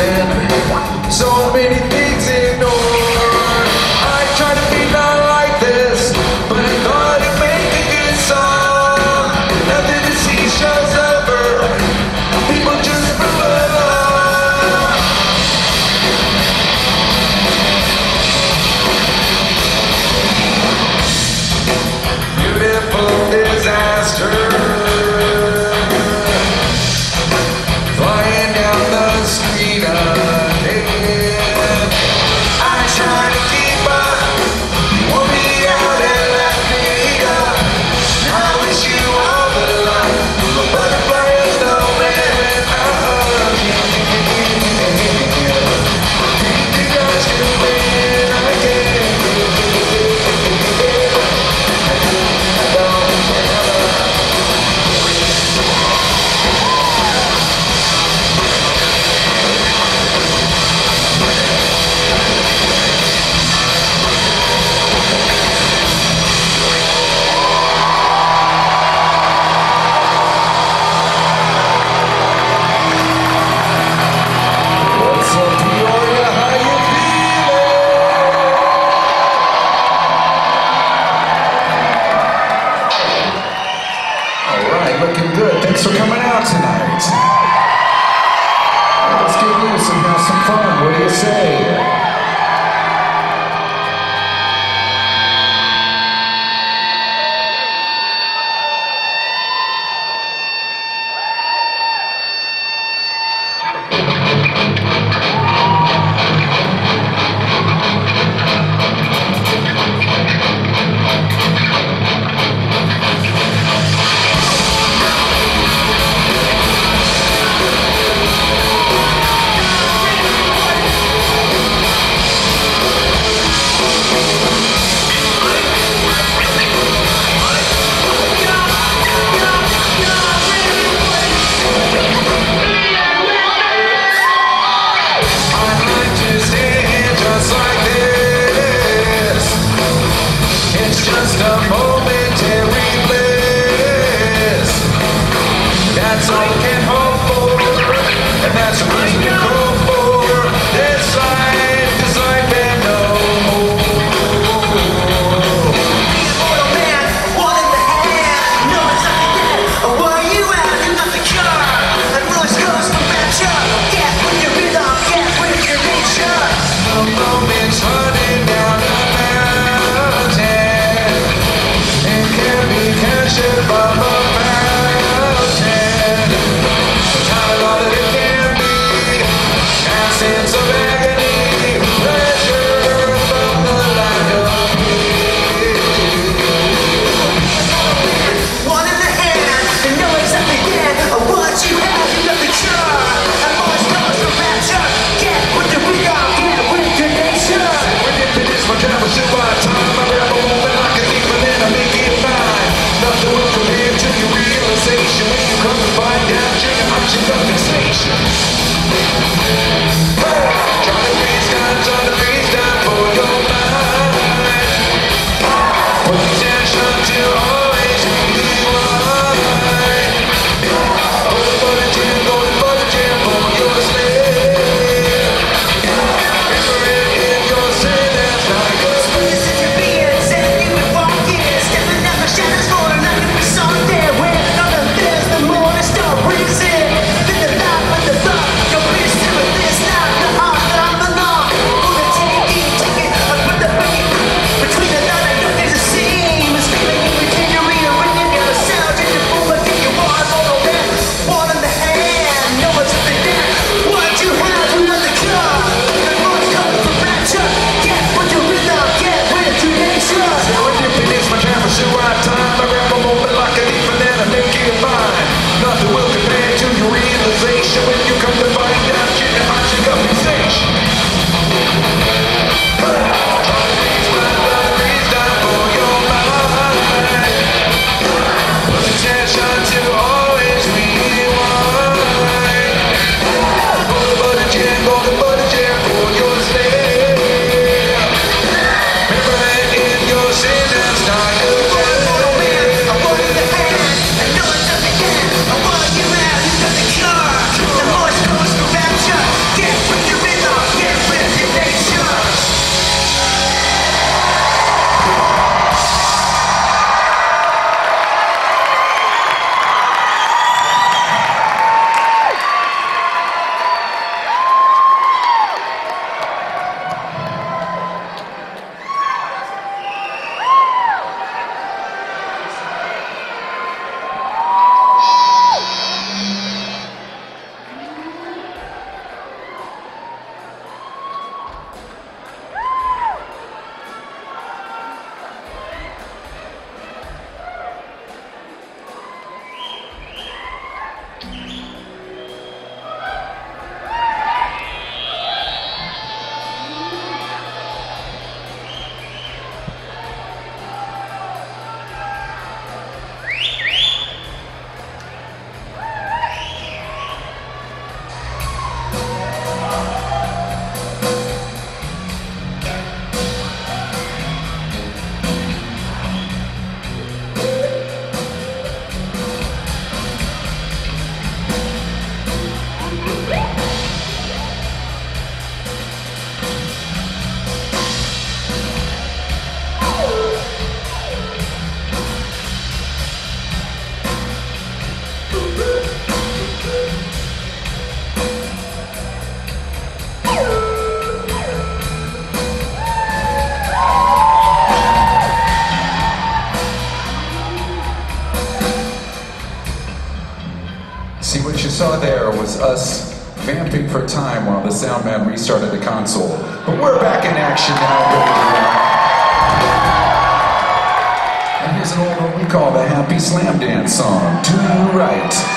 nothing. So many things ignored. I try to be not like this, but I thought it'd make a good song. Nothing to see shows over. People just move along. Beautiful disaster. Flying down the street again. I try to keep up. Won't be out and left me up. I wish you all the luck. A butterfly is no man. You guys can win again. What's up, Peoria? How you feeling? All right, looking good. Thanks for coming out tonight. Let's get loose and have some fun. What do you say? Just a momentary bliss. That's all I can hope for, and that's a reason to go for this life and no more. Immortal man, one in the hand. No one's not dead. Oh, where are you at? You're not the cure. And Royce goes from rapture. Get with your rhythm, get with your nature. The moment's running down the mountain. Can be captured from a fountain. Time all that it can be. See, what you saw there was us vamping for time while the sound man restarted the console. But we're back in action now, baby. And here's an old one we call the Happy Slam Dance song, Do You Right.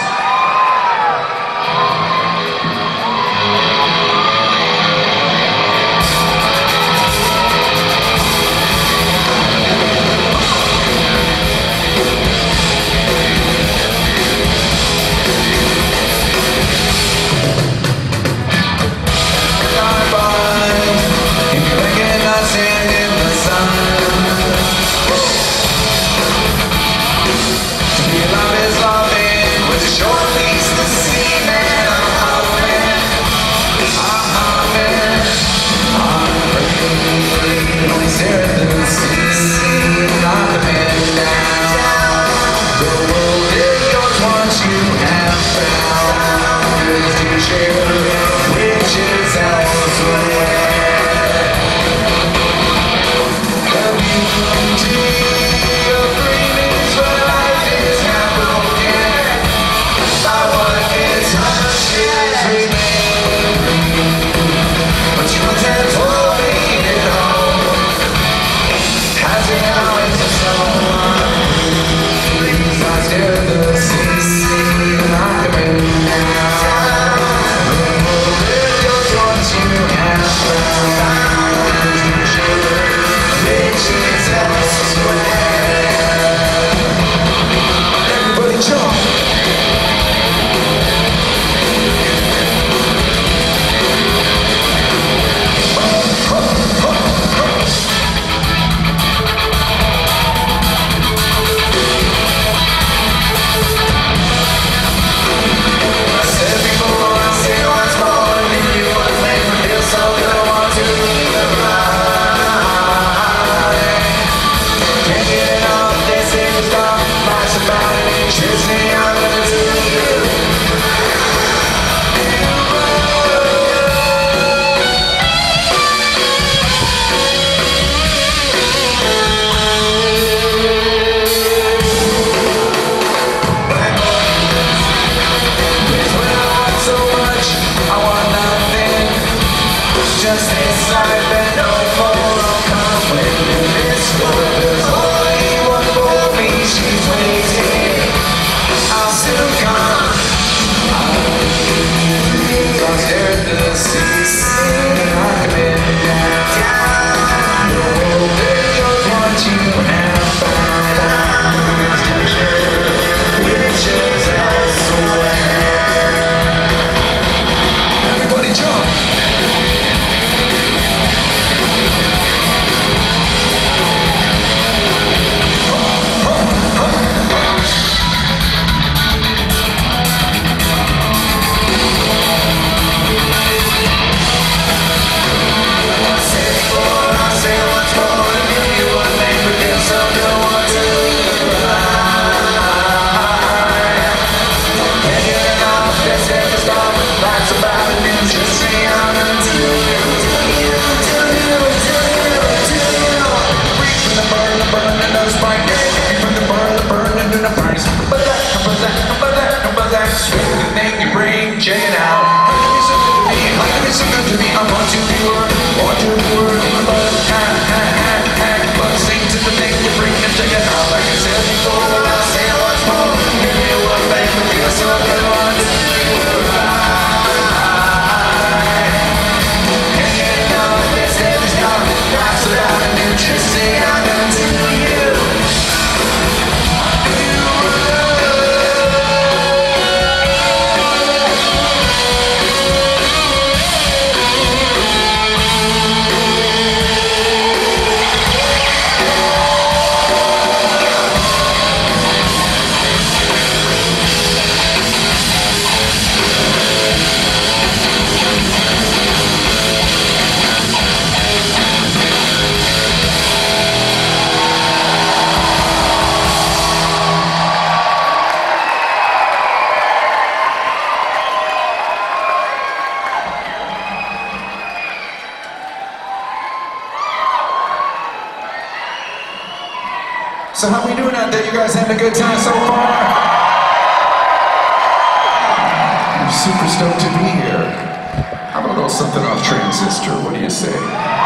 So how we doing out there? You guys having a good time so far? super stoked to be here. How about a little something off Transistor? What do you say?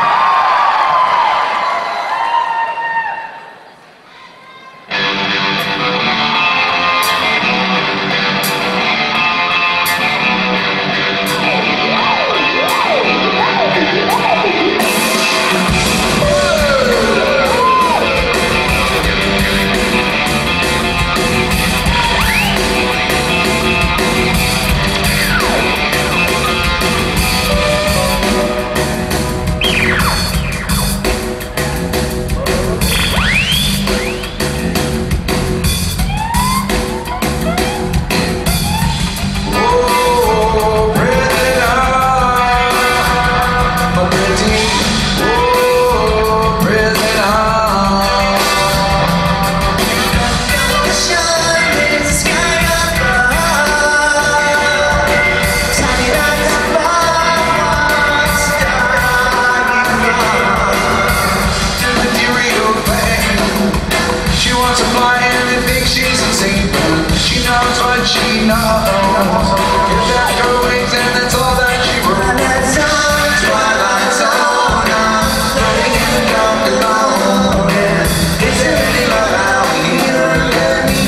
She knows if that girl wings and that's all that she wants. Twilight zone, I'm floating in the dark alone. Is there any love out here? Let me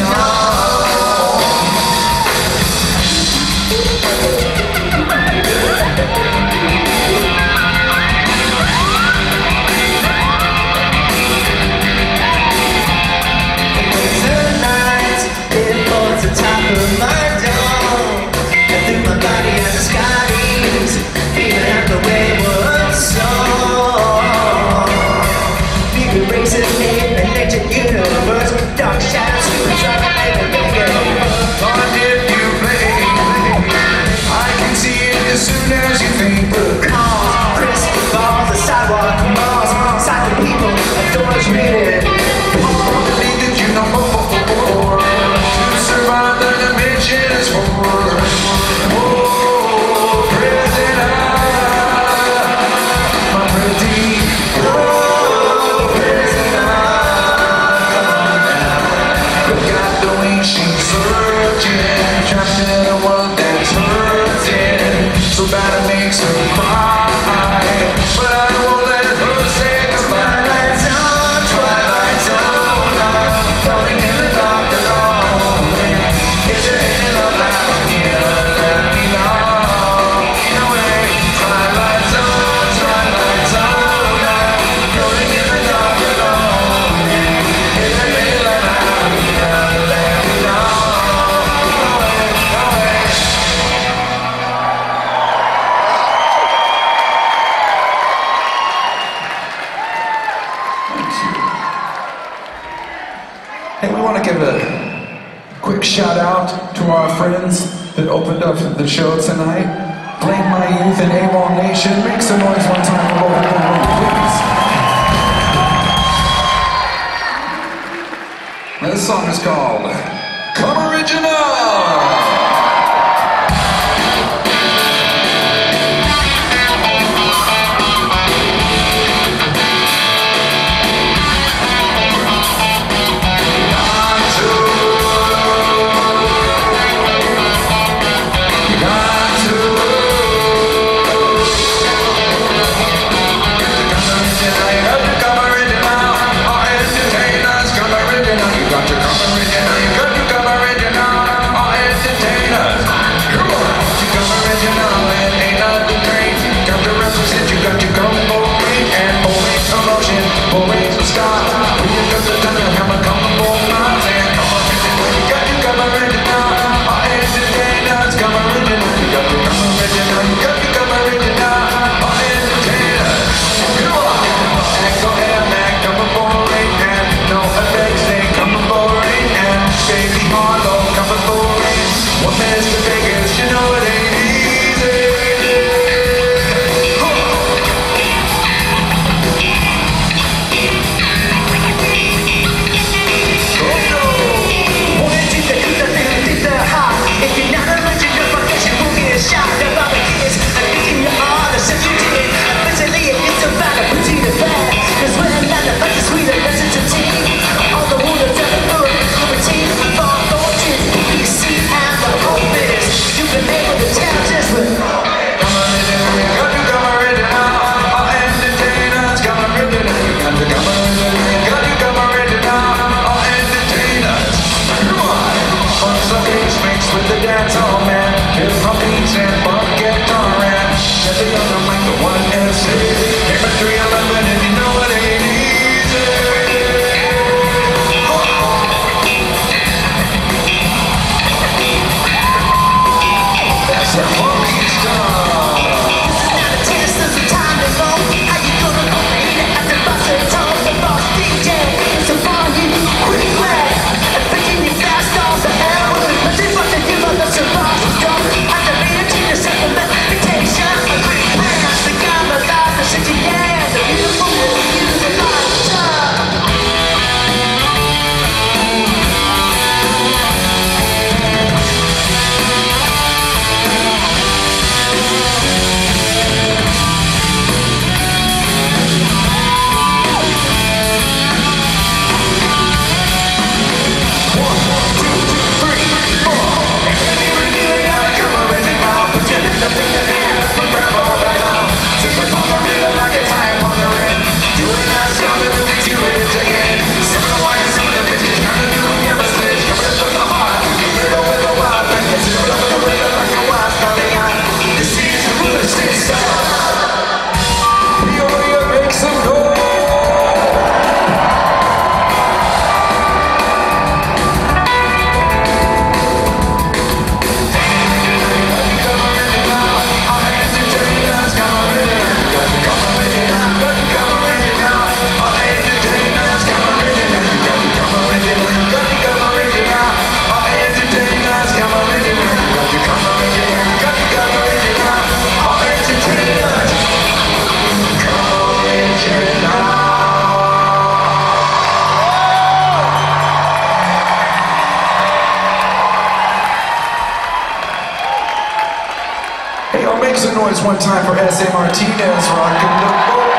Hey, we want to give a quick shout out to our friends that opened up the show tonight. Blame My Youth and A-Ball Nation. Make some noise one time for both of them, please. Now, this song is called Come Original! Come original, you got to come original, you got to come original. Make some noise one time for S.A. Martinez rocking the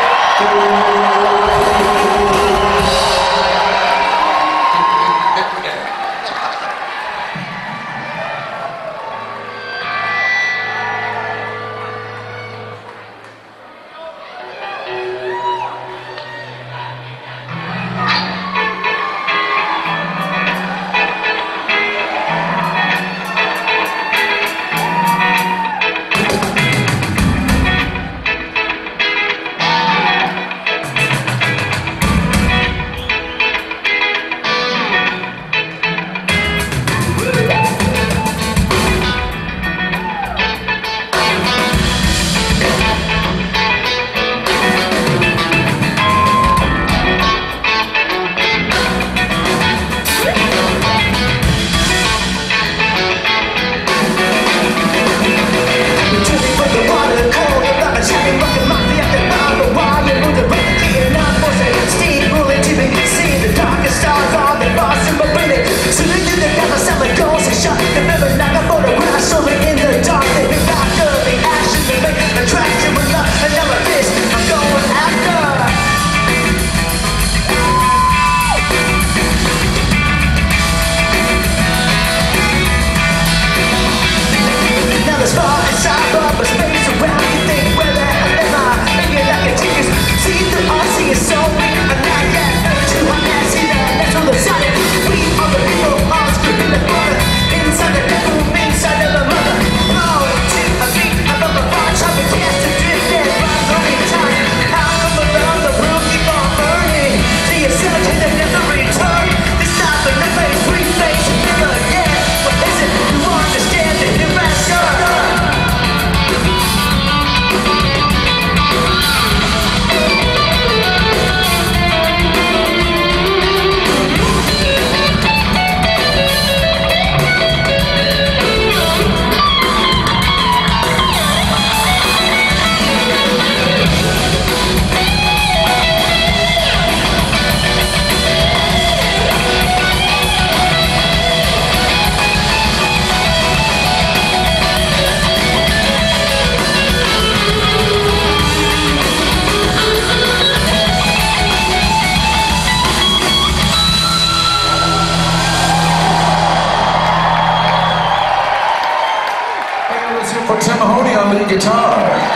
for Tim Mahoney on lead guitar.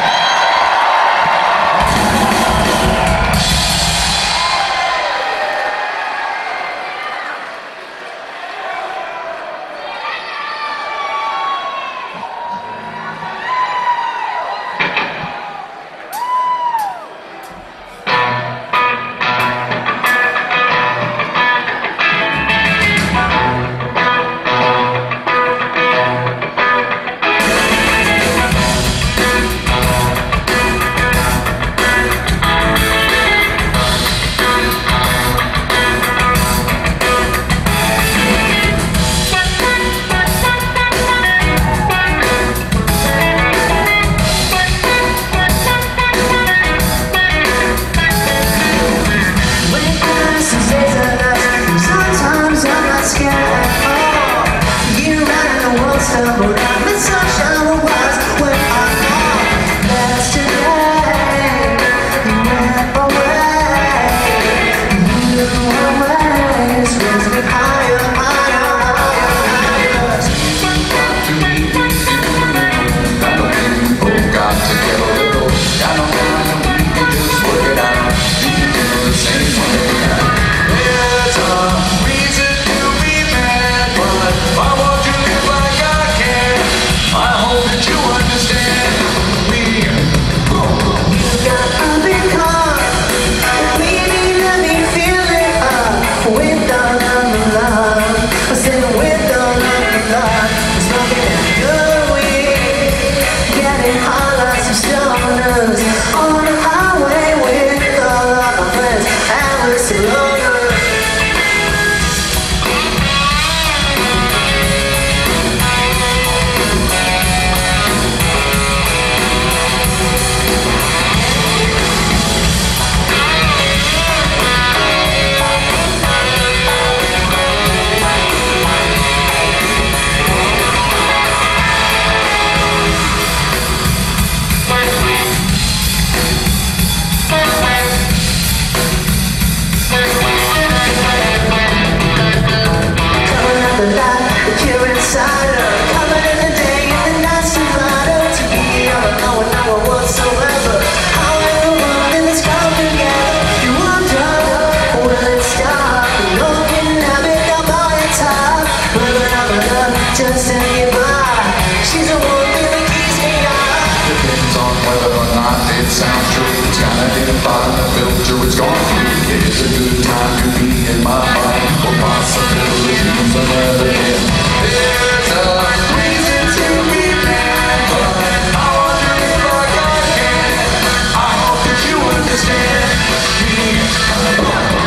It sounds true, it's kinda hidden by the filter it's gone through. It's a good time to be in my mind for possibilities another day. There's a reason to be mad, but I want to live like I can. I hope that you understand me.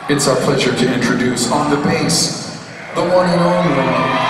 It's our pleasure to introduce on the bass, the one and only.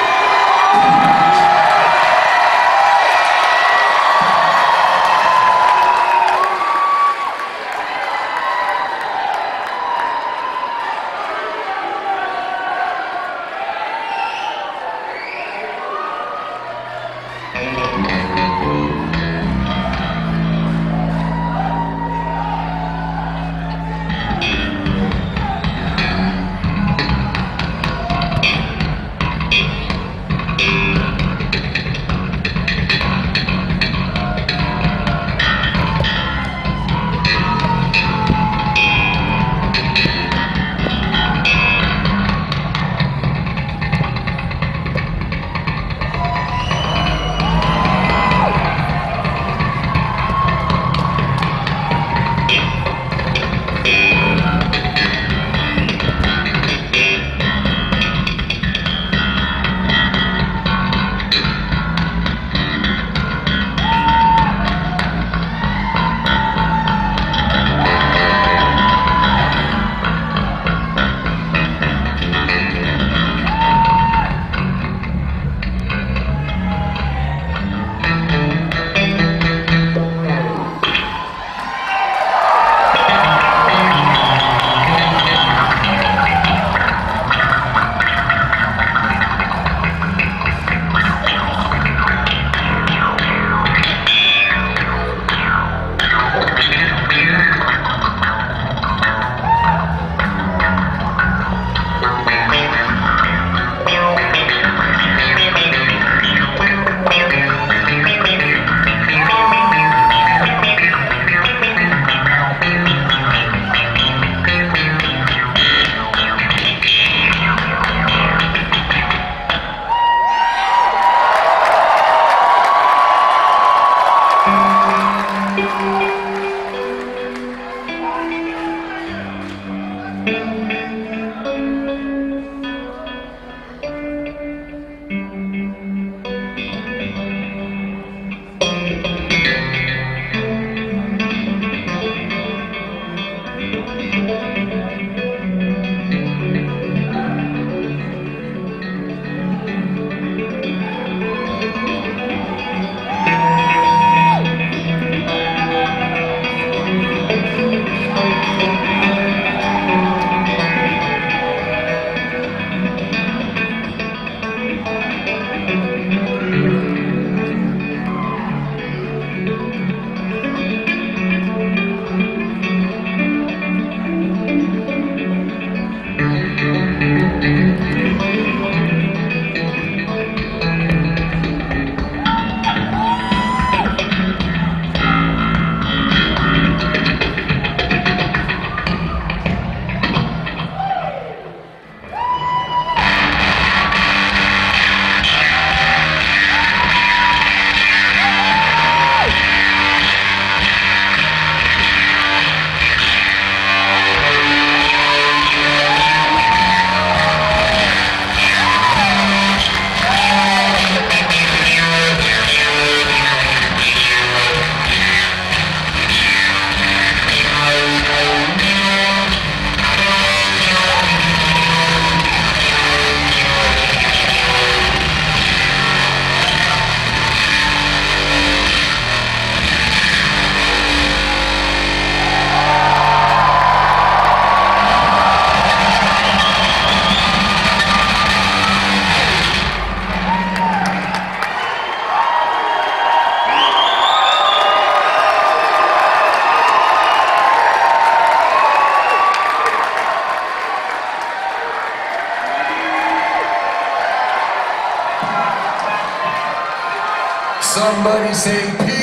Somebody say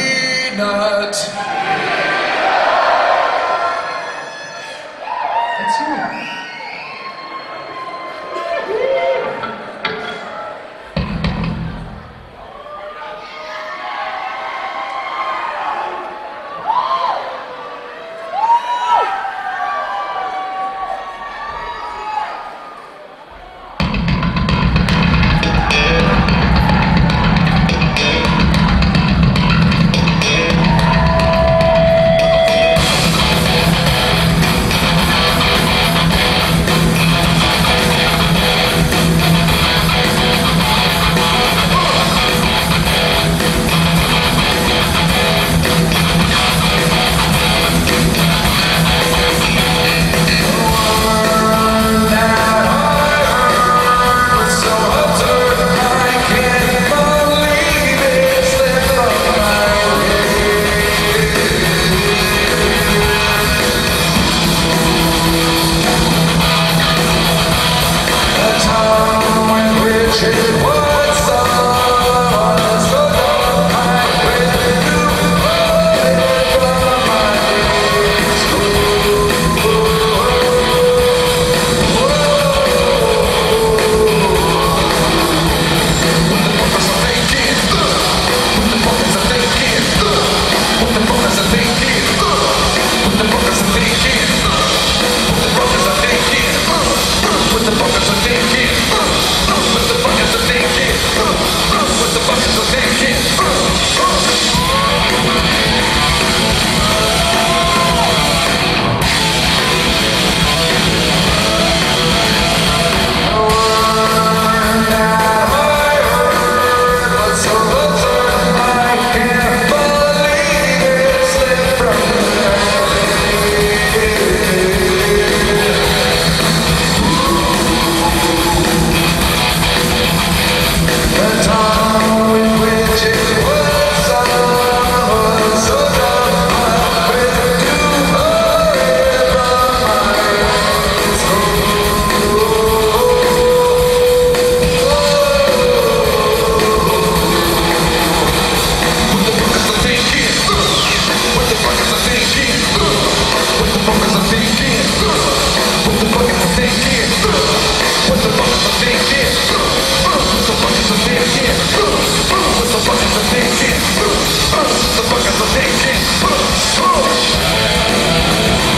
peanut. That's you. So take it, push.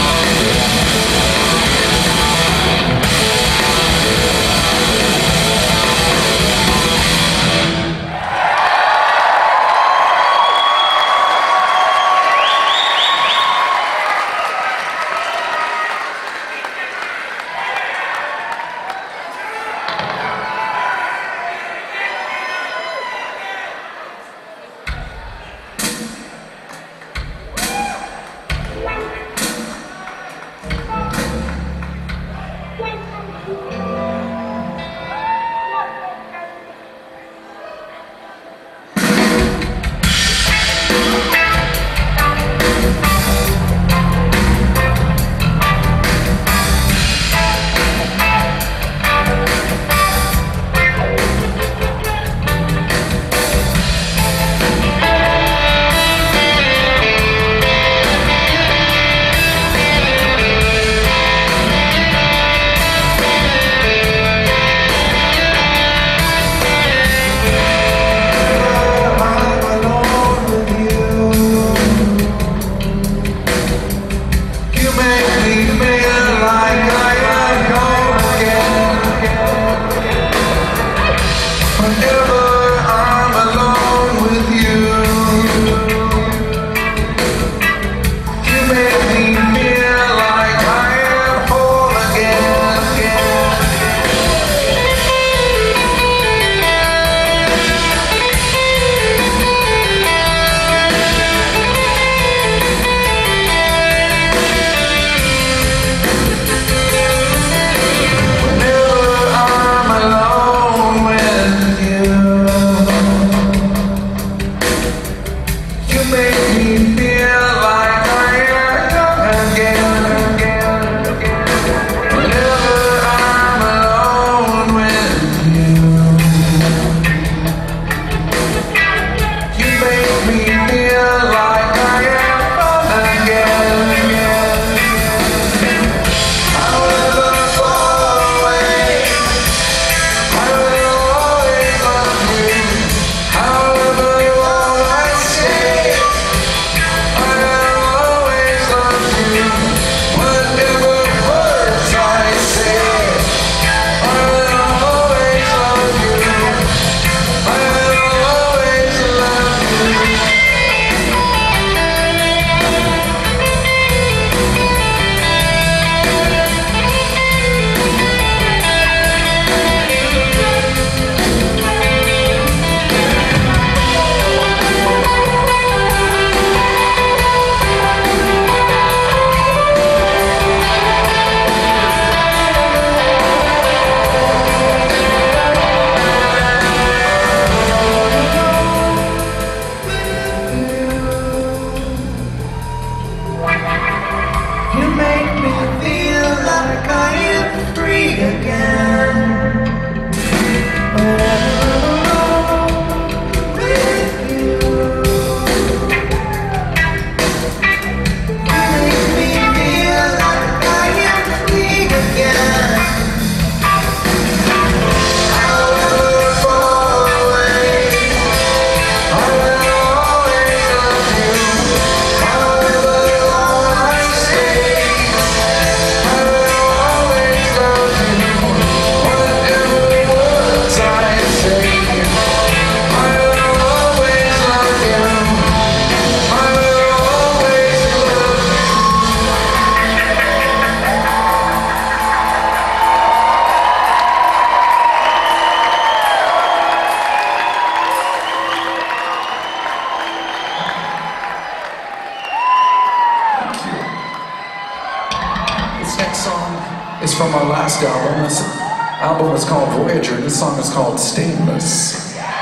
is from our last album. This album is called Voyager, and this song is called Stainless.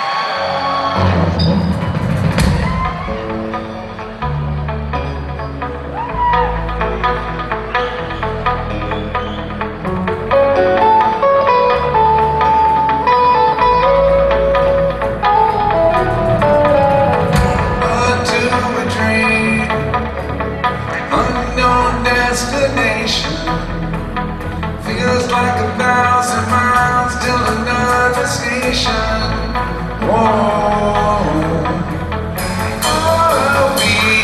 Feels like 1,000 miles till another station. Whoa, are we?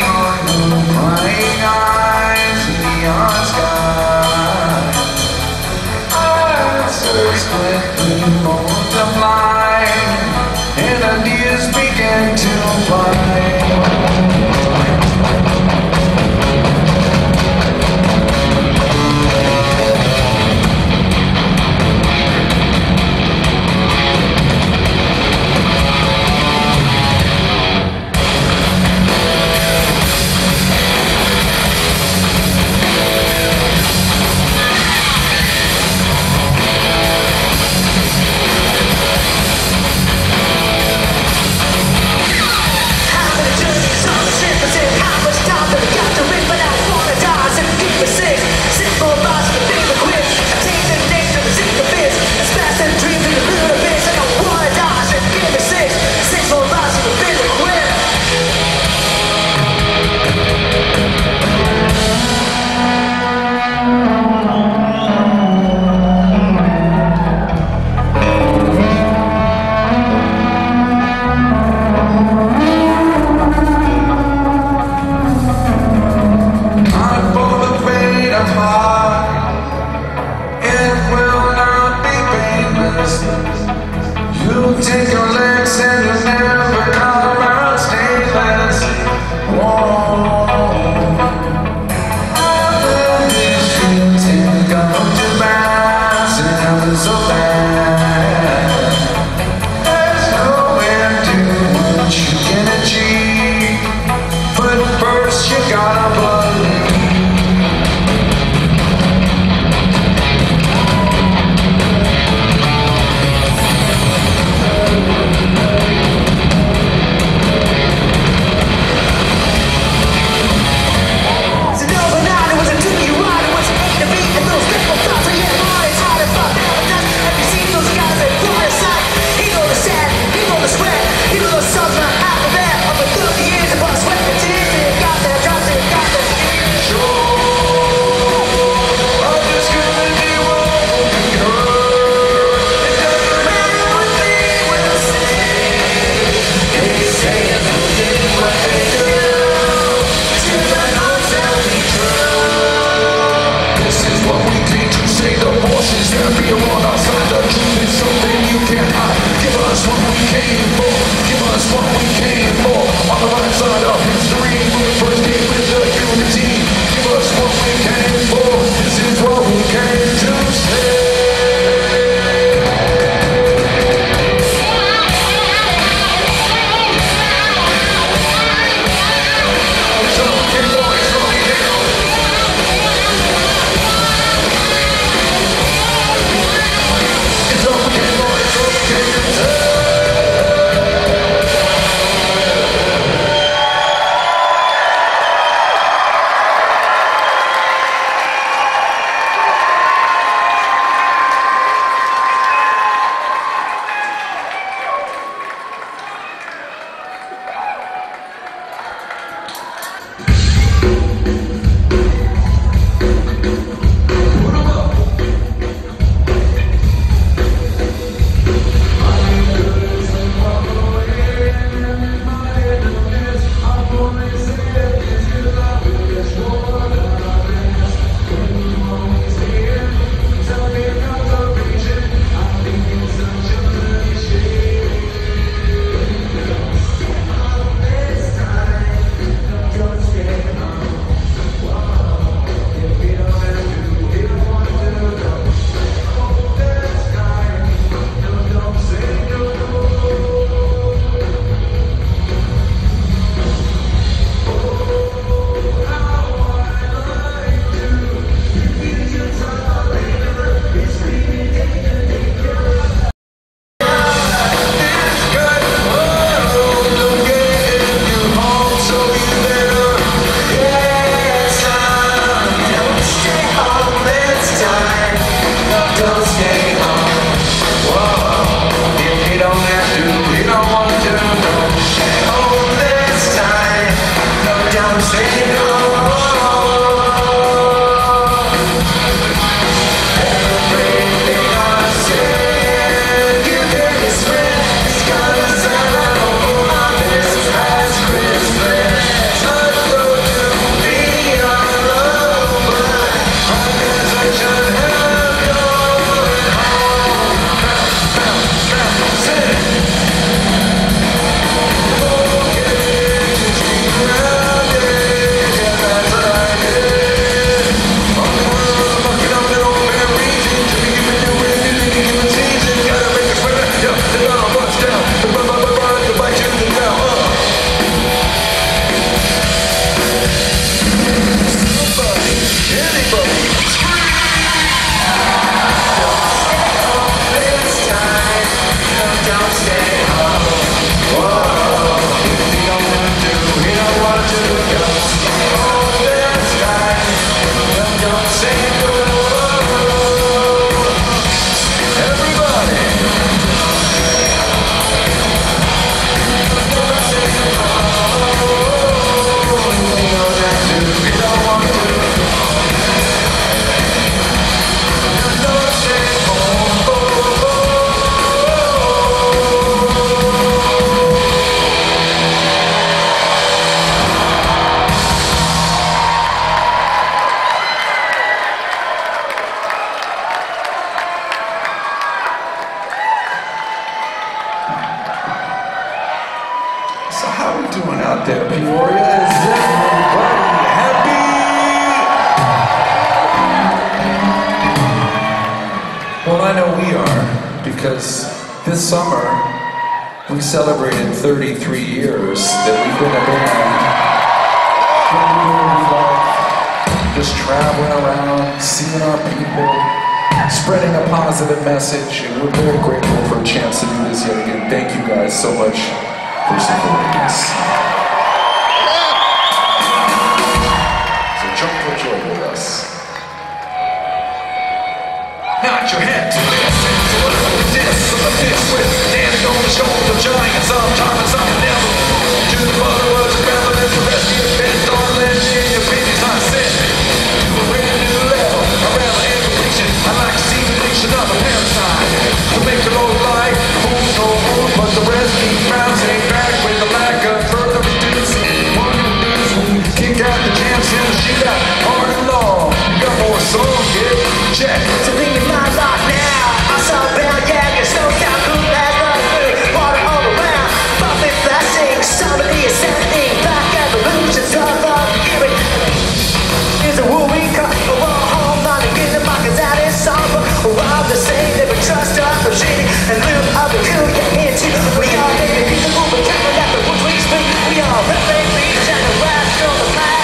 You'll take your legs and you'll never come out stainless. Whoa. All these dreams didn't come to pass, and I was so bad. There's nowhere to what you can achieve, but first you gotta believe. How we doing out there, Peoria? Is everybody happy? Well, I know we are, because this summer we celebrated 33 years that we've been a band. Just traveling around, seeing our people, spreading a positive message, and we're very grateful for a chance to do this yet again. Thank you guys so much for supporting us. So jump for joy with us. Nod your head to this, to this, with hands on the shoulder, giants, sometimes I'm never. To the mother was a revelation, the rest of your best on legend, your opinions I said. To a brand new level, a revelation. I like to see the nation of a parasite. To make the Lord life, who's no more, but the rest keep bouncing back with the lack of further reduce. One of the news when you kick out the jams in the shootout, hard and long. You got more song, yeah? Check. To be in my life now, I'm sunbound, yeah, you're so down, cool as nothing, water all around, bumping plastic, somebody is sending back evolutions of forgiving. Is a worry cut, a wall home, not again, the market's out in somber, we're all the same, never trust us, we're shitty, and live up and kill your into, we all make it people moving, careful that the woods we speak, we all refugees, and the rest of the planet,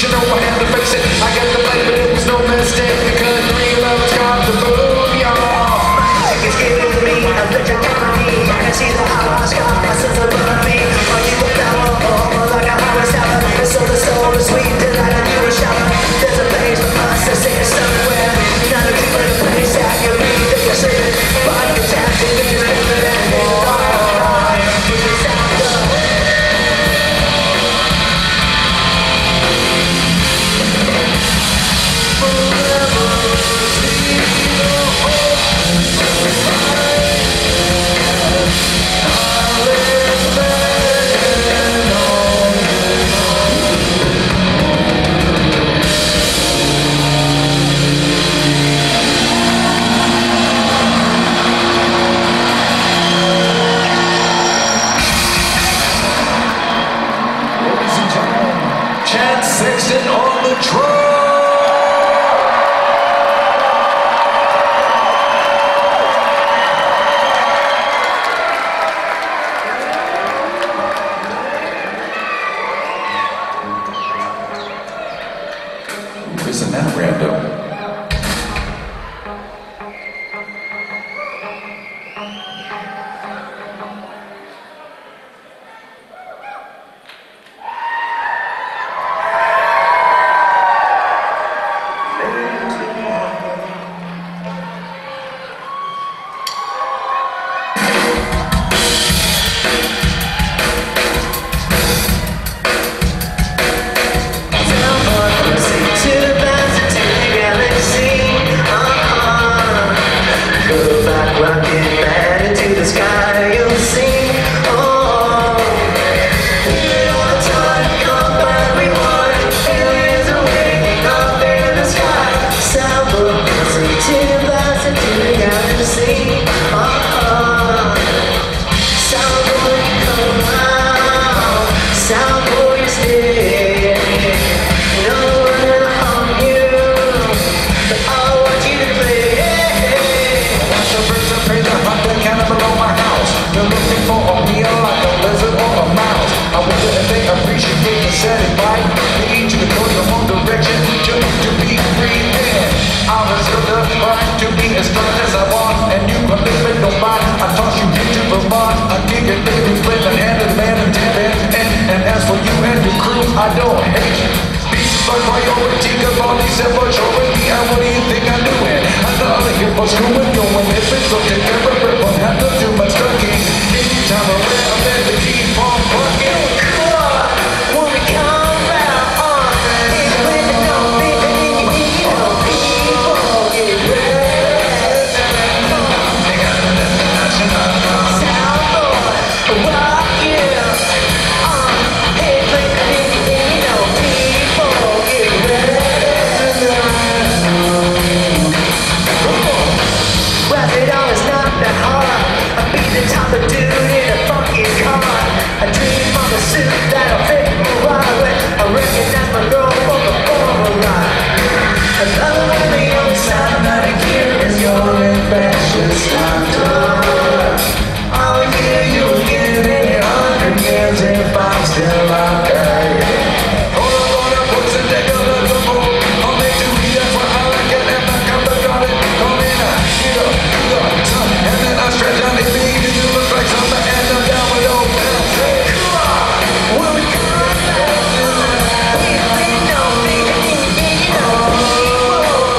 you know I had to fix it. I got the blame, but it was no mistake because real love's got the boom, y'all. It's giving me a picture down me. I can see the how I got my sense of me. Are you a power like a power stopper? The soul is sweet, delight of you a shower. There's a place for us to sing somewhere. Not a different place that you read that you're singing. But it's actually living in the Chance Sexton on the drum. Isn't that random? I don't hate you. Beats my priority, cause all these majority. And what do you think I'm doing? Another here for screwing, going. If it's up to never rip on, have to do much cooking. Anytime I wear a bed to keep on fucking. when we come round on it's when you don't think that you need no people get ready. Soundboy, rock you. It's when you need no people get ready. Rap it on, it's not that hard. I beat the top of dude in a fucking car. I dream of a suit that'll fit me right. I recognize my girl from the former ride. Another one, the only sign that I hear is your infectious laughter. I'll hear you again in 100 years if I'm still out there. Hold on, puts a deck of the phone. I'll make you read that for how I get that back up the garden. Come in, get up, do the sun. And then I stretch out the feet and you look like something. And I'm down with your pants. When we come back, we know me, you know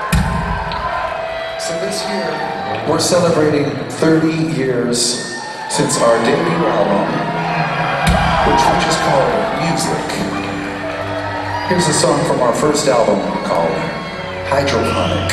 So this year, we're celebrating 30 years since our debut album, which we just called Music. Here's a song from our first album called Hydroponic.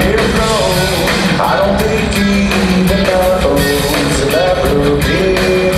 I don't think he even knows that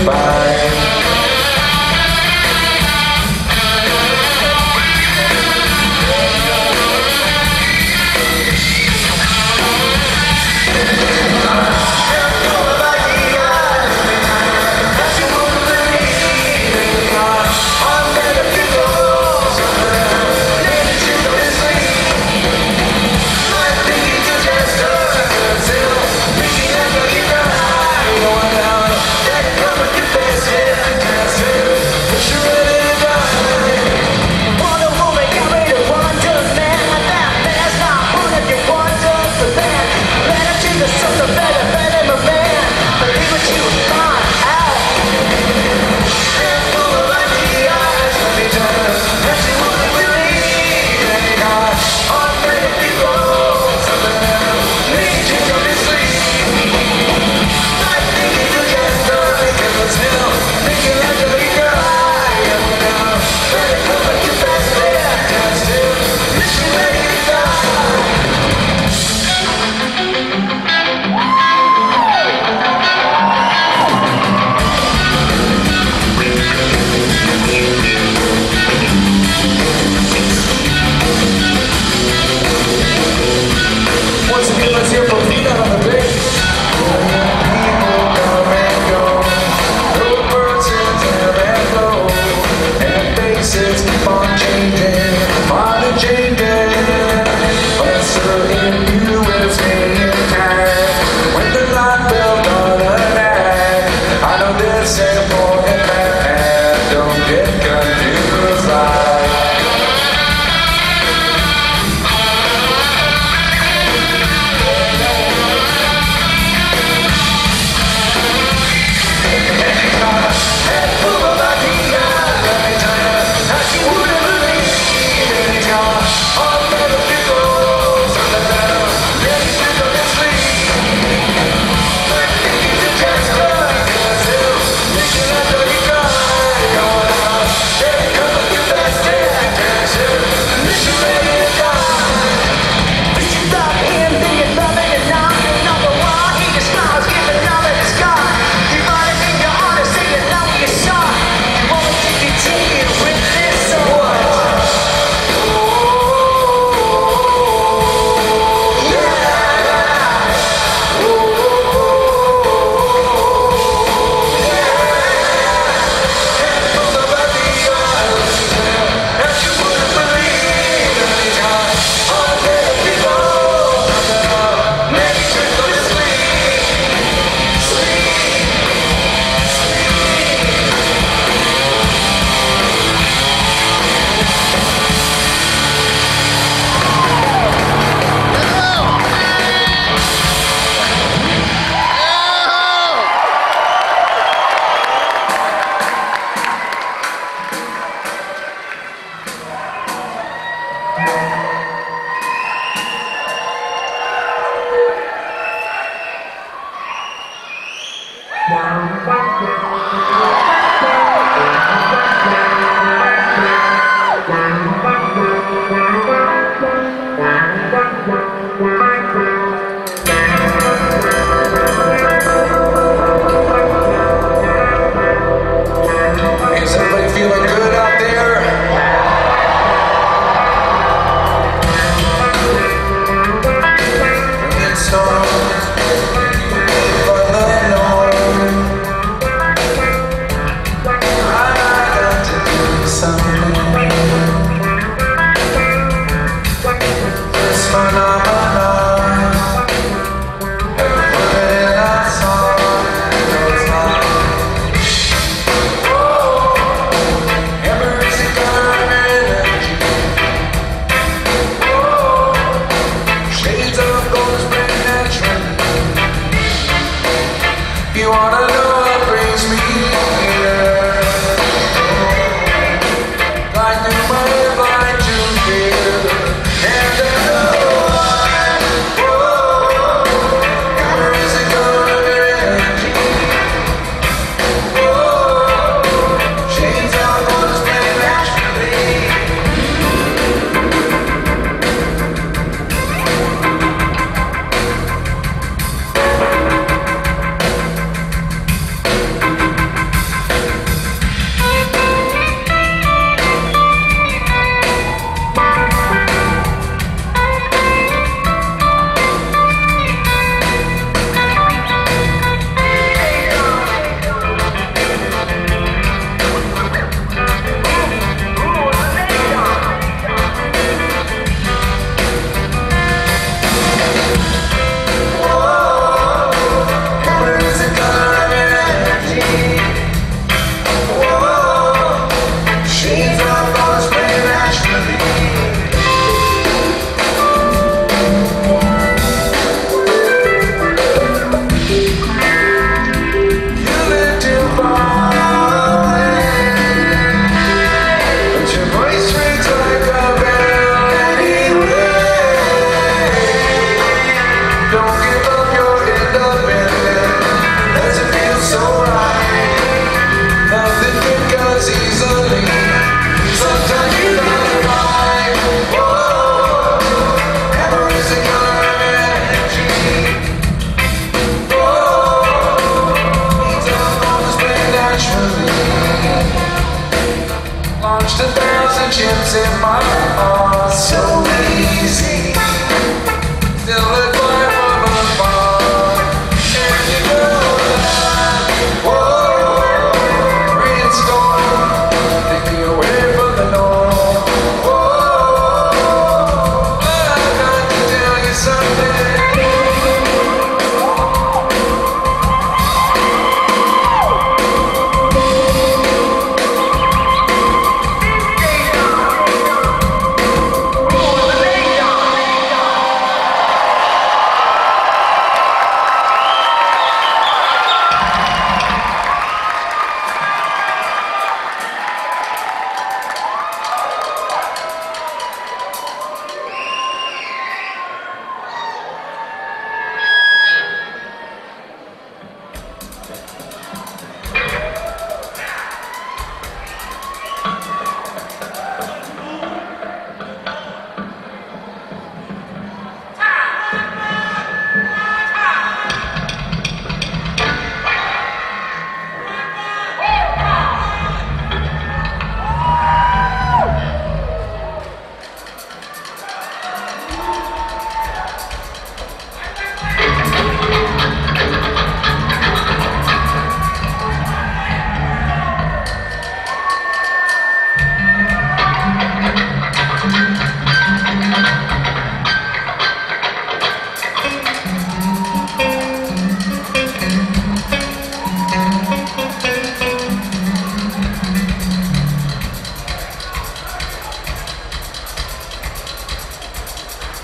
Is everybody feeling good out there?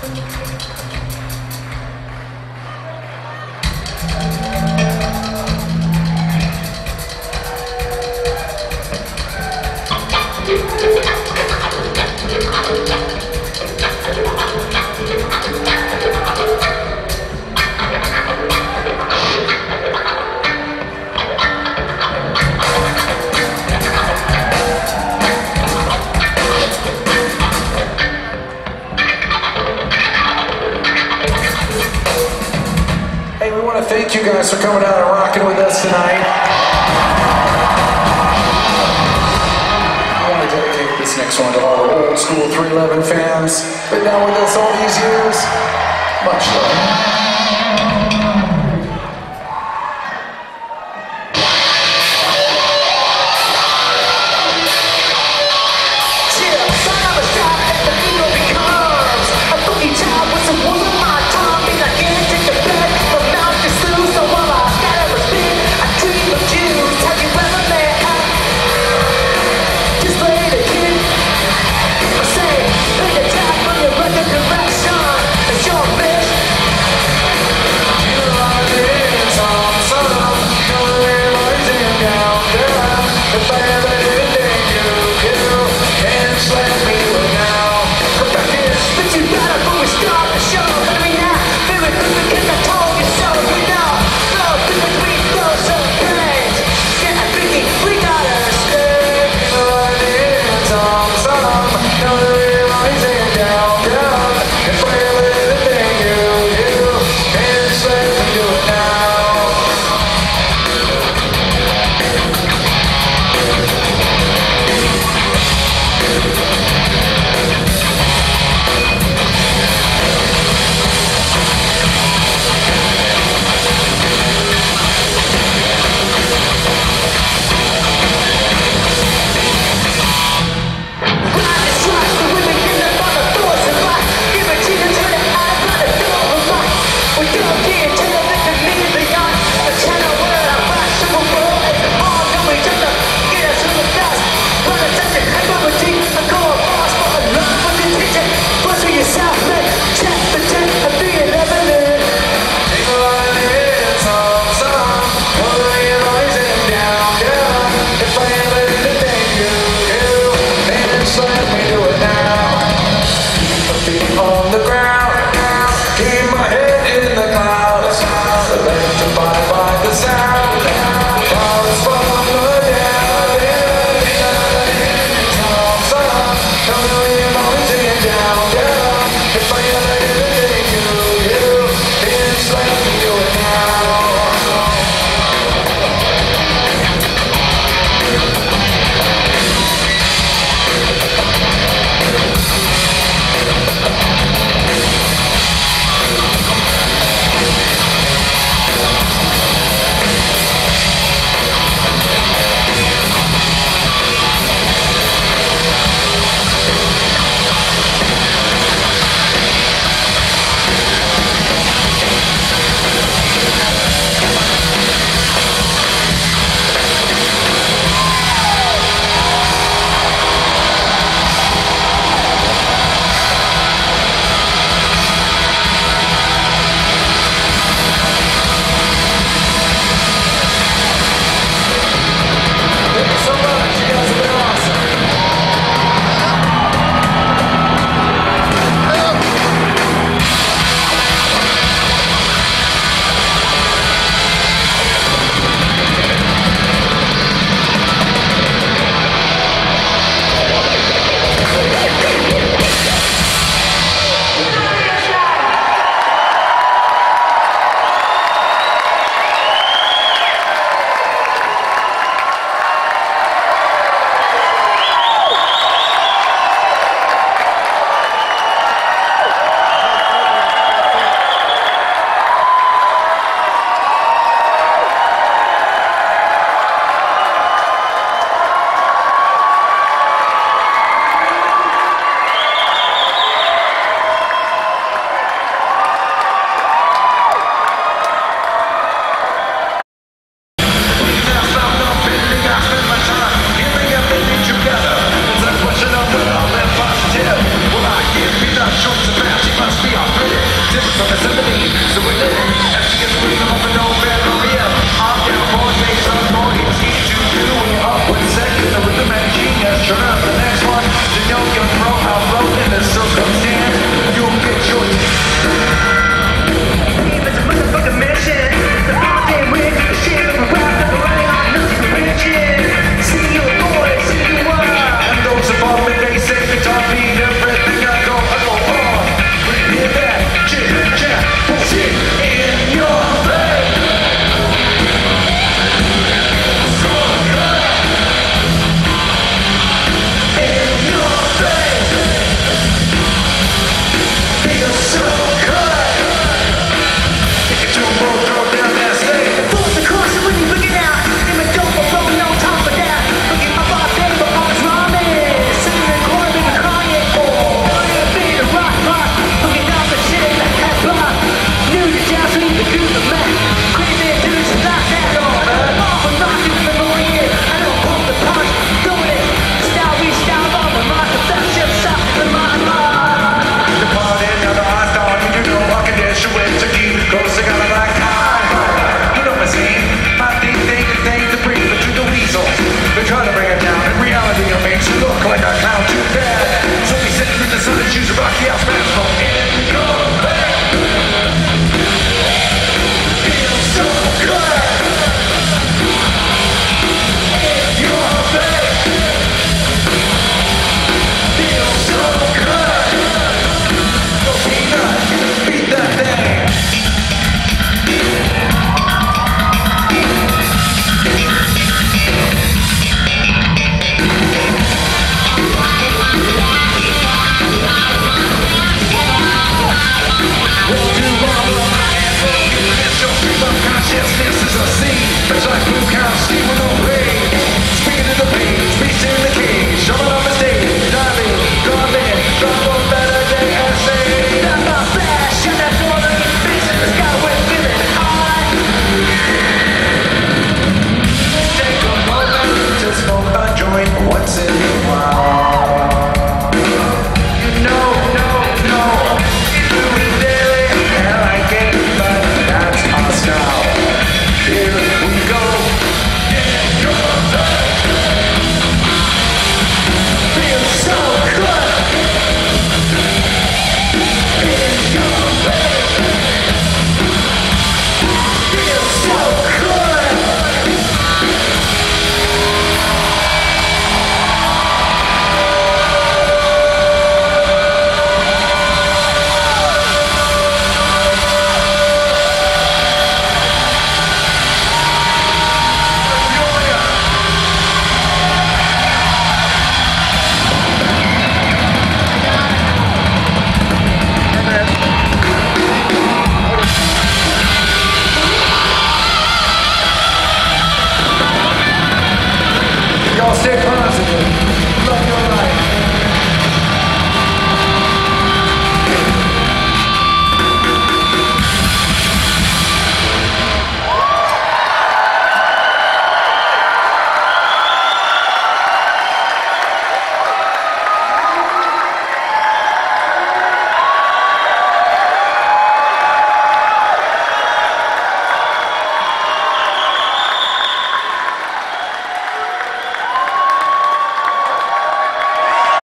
Hey, we want to thank you guys for coming out and rocking with us tonight. I want to dedicate this next one to all the old school 311 fans. Been down with us all these years. Much love.